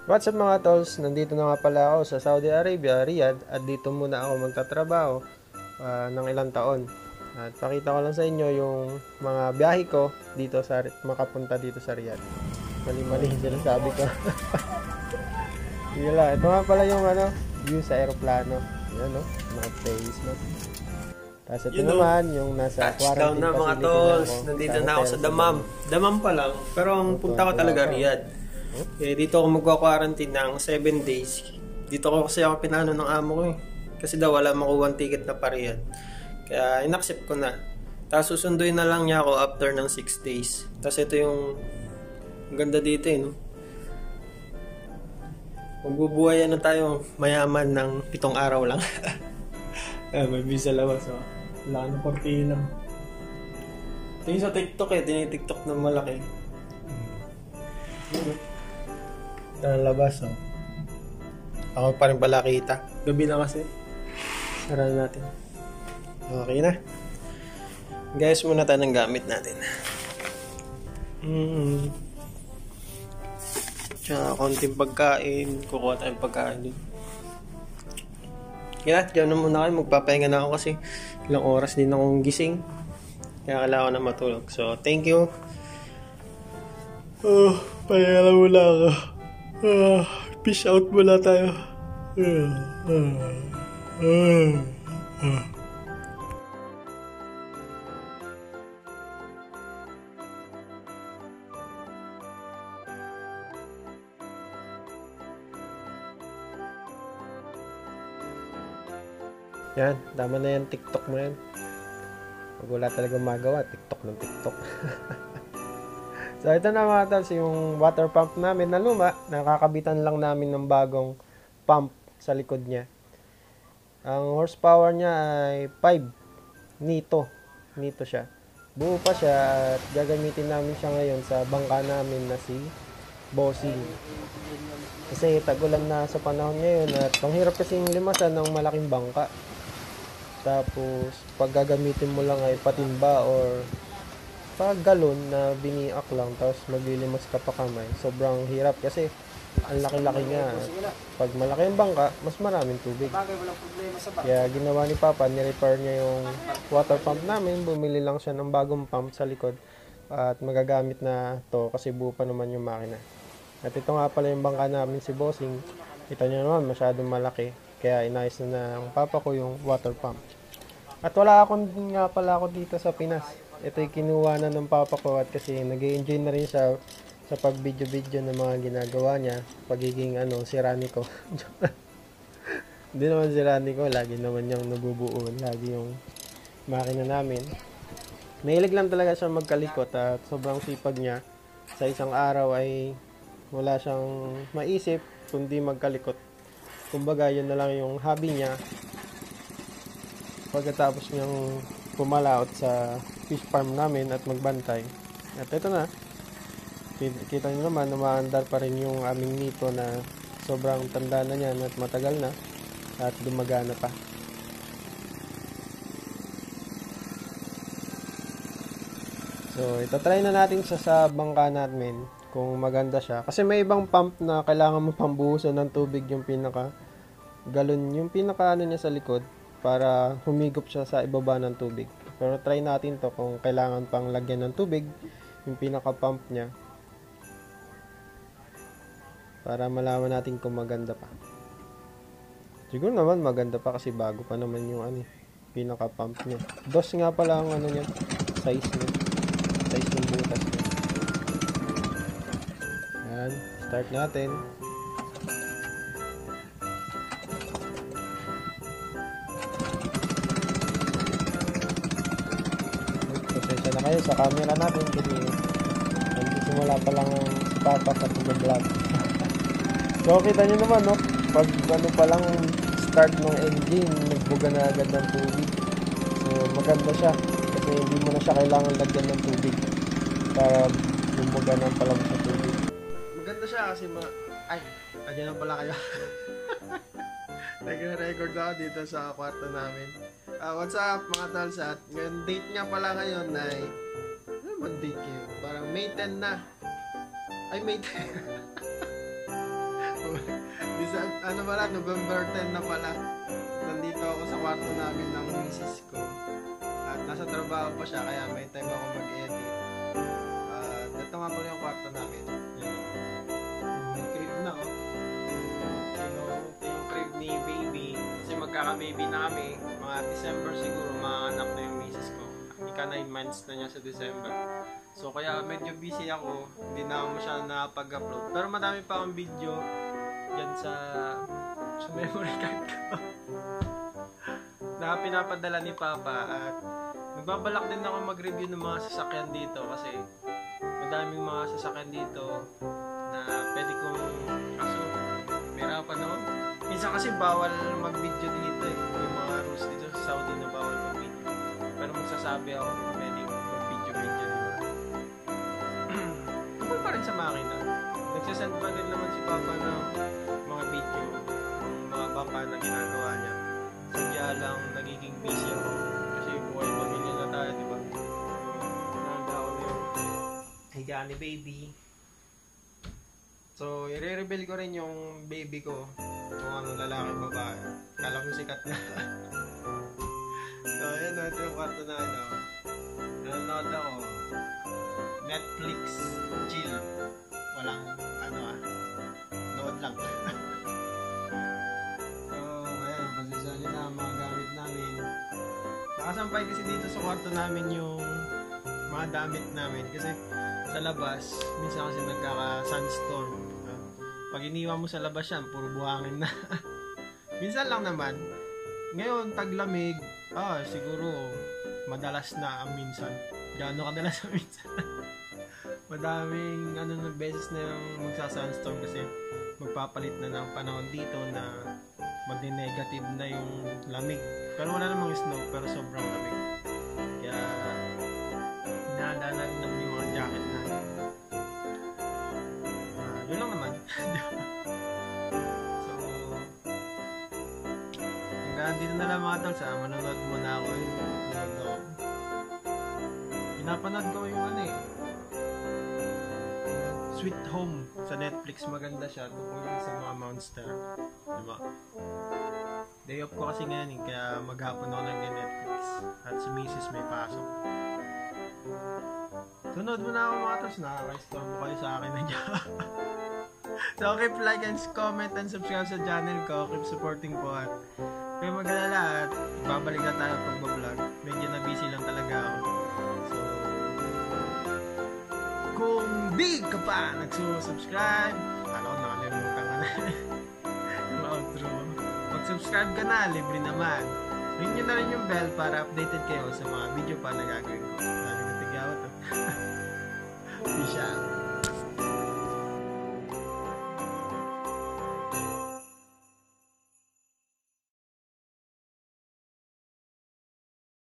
What's up mga tolls? Nandito na nga pala ako sa Saudi Arabia, Riyadh, at dito muna ako magtatrabaho ng ilang taon. At pakita ko lang sa inyo yung mga biyahe ko dito sa makapunta dito sa Riyadh. Mali-mali yung sinasabi ko. Sige lang, ito nga pala yung view sa aeroplano. Yan mga place no. Tapos ito naman yung nasa Touchdown quarantine na mga facility tolls. ako Nandito na ako hotel sa Dammam. Dammam pa lang. Pero ang punta ko talaga Riyadh. Dito ako magwa-quarantine ng 7 days. Dito kasi ako pinano ng amo ko eh. Kasi daw wala makuha ticket na pa Riyadh. Kaya inaccept ko na. Tapos susunduin na lang niya ako after ng 6 days. Tapos ito yung ganda dito eh. No? Magbubuhayan na tayo mayaman ng 7 araw lang. May visa labas. Oh. Wala ka ng kortina. Ito yung sa TikTok eh. Tinitiktok ng malaki. Ito ang labas Ako pa rin pala kita. Gabi na kasi. Sarado natin. Okay na. Guys, muna tayo ng gamit natin. Tsaka konting pagkain. Kukuha tayong pagkain din. Kaya, diyan na muna kayo. Magpapahinga na ako kasi ilang oras din akong gising. Kaya kailangan ko na matulog. So, thank you. Pahinga na muna ako. Peace out muna tayo. Yan, tama na yan TikTok mo yan. Pag wala talagang magawa, TikTok ng TikTok. So ito na mga tals, yung water pump namin na luma, nakakabitan lang namin ng bagong pump sa likod niya. Ang horsepower niya ay 5 nito. Nito siya. Buo pa siya at gagamitin namin siya ngayon sa bangka namin na si Bossing. Kasi tag-ulan na sa panahon ngayon at ang hirap kasing limasan ng malaking bangka. Tapos pag gagamitin mo lang ay patimba or pag galon na biniak lang tapos maglilimas ka pa kamay, sobrang hirap kasi ang laki-laki nga. Pag malaki ang bangka, mas maraming tubig. Kaya ginawa ni Papa, ni-repair niya yung water pump namin. Bumili lang siya ng bagong pump sa likod at magagamit na to kasi buo pa naman yung makina. At ito nga pala yung bangka namin si Bossing. Kita niyo naman masyadong malaki, kaya inayos na ng Papa ko yung water pump. At wala nga pala ako dito sa Pinas. Ito yung kinuha na ng Papa ko at kasi nag-enjoy na rin siya sa pag-video-video ng mga ginagawa niya. Pagiging sirani ko. Hindi naman sirani ko. Lagi naman niyang nabubuo. Lagi yung makina namin. Mahilig lang talaga siya magkalikot at sobrang sipag niya. Sa isang araw ay wala siyang maisip kundi magkalikot. Kumbaga yun na lang yung hobby niya. Pagkatapos niyang pumalaot sa fish farm namin at magbantay. At ito na. Kita niyo naman na maandar pa rin yung aming nito na sobrang tanda na niyan at matagal na at gumagana pa. So, itatry na natin siya sa bangka natin kung maganda siya. Kasi may ibang pump na kailangan mo pambuhusan ng tubig yung pinaka galon, yung pinaka niya sa likod para humigop siya sa ibaba ng tubig. Pero try natin to kung kailangan pang lagyan ng tubig yung pinaka pump niya. Para malaman natin kung maganda pa. Siguro naman maganda pa kasi bago pa naman yung pinaka pump niya. Dos nga pala ang niya, size niya. Size ng butas niya. Yan, start natin. Pasensya na kayo sa camera natin kasi simula pa lang si Papa sa pag-vlog. So kita nyo naman pag pa lang start ng engine, nagbuga na agad ng tubig. So maganda siya kasi hindi mo na siya kailangan lagyan ng tubig para bumuga ng palang sa tubig. Maganda siya kasi andyan na pala kayo. Nag-record ako dito sa kwarto namin. What's up mga talsat? Ngayon date nga pala ngayon ay ano man date yun? Parang May 10 na. Ay May 10. Minsan, ano pala, November 10 na pala. Nandito ako sa kwarto namin ng misis ko. At nasa trabaho pa siya, kaya may time ako mag-edit. Ito nga pala yung kwarto namin. Yan. May crib na, oh. Ito yung crib ni baby. Kasi magkaka-baby na kami. Mga December siguro, mga anak na yung misis ko. Ika 9 months na niya sa December. So kaya medyo busy ako, hindi na ako masyadong nakapag-upload. Pero madami pa akong video dyan sa memory card ko na pinapadala ni Papa. At magbabalak din ako mag-review ng mga sasakyan dito kasi madaming mga sasakyan dito na pwede kong kaso merapan naman. Minsan kasi bawal mag-video dito eh. Yung mga rules dito sa Saudi na bawal mag-video. Pero magsasabi ako pwedeng mag-video-video dito. Tungkol pa rin sa makina. Nagsasend pa rin naman si Papa ng mga video, ng mga baka na ginagawa niya. Sadya lang nagiging busy ako. Kasi buhay pamilya na tayo, di ba? Nanda ako na yung higa ni baby. So, i-reveal ko rin yung baby ko. Kung ano, lalaki, babae. Kala ko sikat na. So, yun, ito yung kwarto na ano. Nanonood ako. Netflix chill. Walang nood lang. So, ayan, pasisali na ang mga gamit namin. Nakasampay kasi dito sa kwarto namin yung mga damit namin. Kasi sa labas, minsan kasi nagkaka-sunstorm. Pag iniwan mo sa labas yan, puro buhangin na. Minsan lang naman. Ngayon, taglamig. Siguro, madalas na ang minsan. Gaano kadalas ang minsan? Madaming beses na yung magsa-sunstorm kasi magpapalit na ng panahon dito na magne-negative na yung lamig. Pero wala namang snow, pero sobrang lamig. Kaya hinahanda rin naman yung mga jacket na. Yun lang naman. So, hanggang dito na lang mga tol. Manonood muna ako. Pinapanood ko yung Sweet Home sa Netflix. Maganda siya tungkol sa mga monster, diba? Day off ko kasi ngayon kaya maghapon ako nag-Netflix at si Mrs. may pasok. Sunod mo na ako mga tos, nakaka-storm mo kayo sa akin na dyan. So keep like and comment and subscribe sa channel ko. Keep supporting po at kaya mag-alala at babalik na tayo pag-vlog. Medyo na busy lang talaga ako. Kung di ka pa nagsusubscribe, nakalimutan ka na yung outro. Mag-subscribe ka na, libre naman. Ring nyo na rin yung bell para updated kayo sa mga video pa na gagawin ko. Dami na tigawat. Peace out.